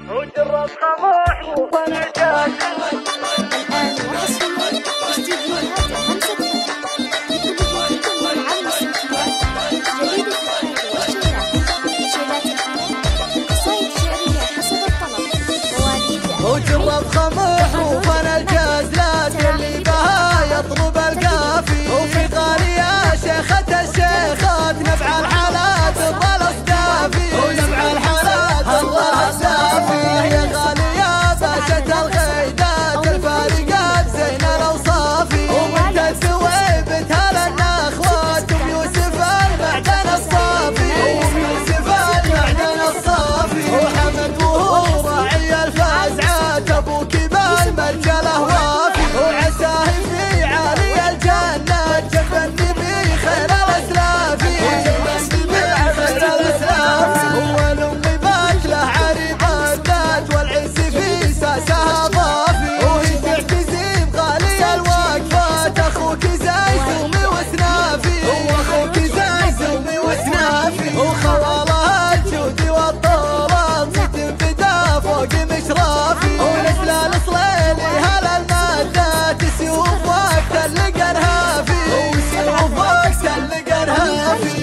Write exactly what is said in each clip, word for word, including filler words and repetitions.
وجرب طموح ونجاح. الآن وحصريا استديوهات همسة لكل من عالم الصوتيات جريدة الحاجة والشيلات شيلات الحالة قصائد شعرية حسب الطلب مواليد وجرب طموح وفن الجزلات اللي بها يطلب القافي وفي غالي يا شيخة الشيخات نبع الحالات الظل اصدافي ونبع الحالات الظل اصدافي يا غالي يا باشا الغيدات الفارقات زين الاوصافي وانت الثويب تهلا اخوات ام يوسف المعدن الصافي ام يوسف المعدن الصافي وحمد وهو راعي الفازعات ابوك بالمرجله وافي وعساه في عالي الجنه جنب النبي خير الاسلاف وجنب النبي خير الاسلاف هو الامي باكله عريب الذات والعز في ساسها ضافي وهي تعتزي بغالي الوقفات اخوك زيزومي وسنافي واخوك زيزومي وسنافي وخواله الجود والطلب تنفدا فوق مشرافي ونسل الصليلي هلا المادات سيوف وقت اللقى الهافي وسيوف وقت اللقى الهافي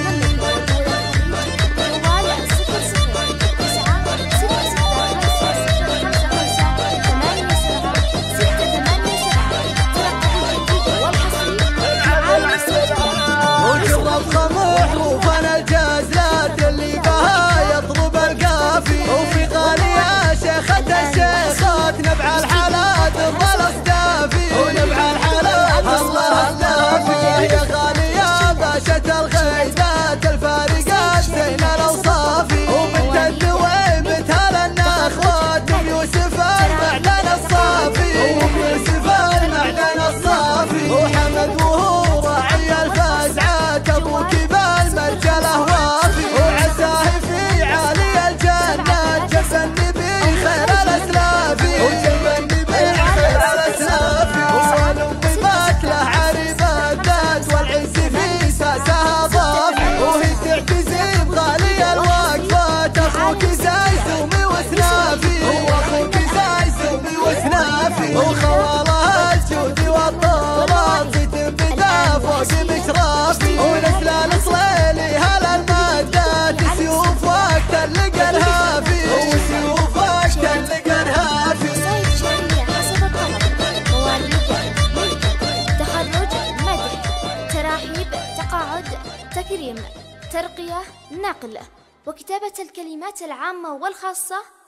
موال صفر صفر تسعة ستة ستة خمسة صفر خمسة خمسة ثمانية سبعة ستة ثمانية سبعة تلقى الجديد والحصري في عالم الصوتيات. وجرب طموح وفن الجزلات اللي بها يطلب القافي وفي غالي يا شيخة الشيخات نبع الحالات الظل اصدافي ونبع الحالات الظل اصدافي يا غالي يا باشا الغيدات الفارقات زين الاوصافي وبنت الثويب تهلا اخوات ام يوسف المعدن الصافي ام يوسف المعدن الصافي وحمد وهو راعي الفازعات ابوك بالمرجله وافي وعساه في عالي الجنه جنب النبي خير الاسلاف وجنب النبي خير الاسلاف هو الامي باكله عريب الذات والعز في ساسها ضافي وهي تعتزي بغالي الوقفات اخوك زيزومي وسنافي واخوك زيزومي وسنافي وخواله الجود والطلب تنبدا فوق مشرافي ونسل الصليلي هلا المادات سيوف وقت اللقى الهافي وسيوف وقت اللقى الهافي قصائد شعرية حسب الطلب مواليد ملك تخرج مدح تراحيب تقاعد تكريم ترقية نقل وكتابة الكلمات العامة والخاصة